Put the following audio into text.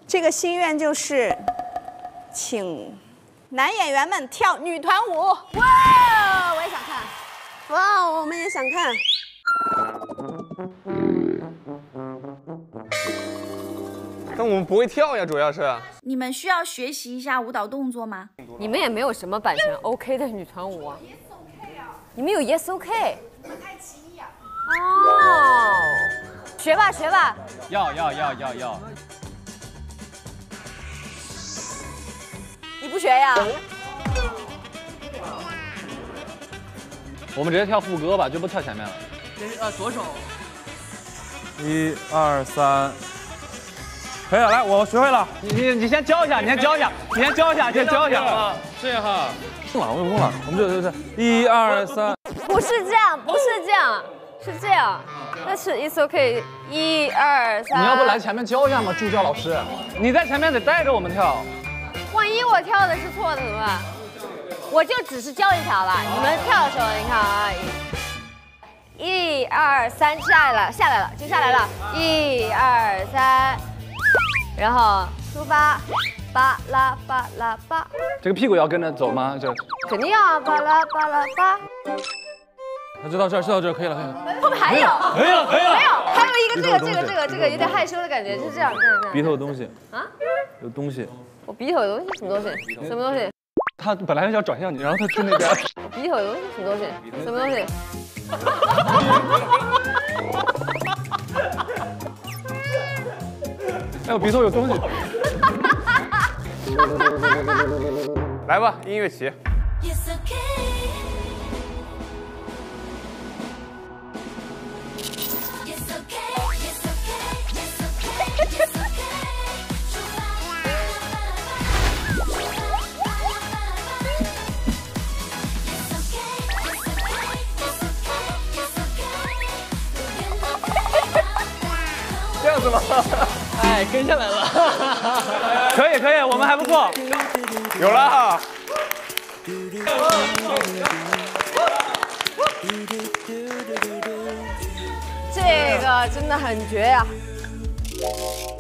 这个心愿就是请男演员们跳女团舞。哇，我也想看。哇，我们也想看。 但我们不会跳呀，主要是。 你们需要学习一下舞蹈动作吗？ 你们也没有什么版权 OK 的女团舞啊。你们有 Yes OK。爱奇艺啊。哦，学吧学吧。 要。 你不学呀？ 我们直接跳副歌吧，就不跳前面了。 左手。 1、2、3，可以了，来，我学会了。 你先教一下，你先教一下。啊， 这样哈。忘了，我忘了，我们就是1、2、3。 不是这样，是这样。那是 It's OK。1、2、3。 你要不来前面教一下吗，助教老师？你在前面得带着我们跳。 万一我跳的是错的怎么办？我就只是教一条了。你们跳的时候，你看啊，1、2、3，下来了，就下来了。1、2、3，然后出发，巴拉巴拉巴。 这个屁股要跟着走吗？就肯定要啊，巴拉巴拉巴。 那就到这儿，可以了。 后面还有？ 可以了。 没有，还有一个这个有点害羞的感觉，就是这样。 鼻头有东西啊？ 有东西。 我鼻头有东西？什么东西？什么东西？ 他本来要转向你，然后他去那边。 我鼻头有东西？什么东西？什么东西？ 哎，我鼻头有东西。 来吧，音乐起。这样子吗？ 哎，跟下来了。 可以，我们还不错。 有了哈。 这个真的很绝呀！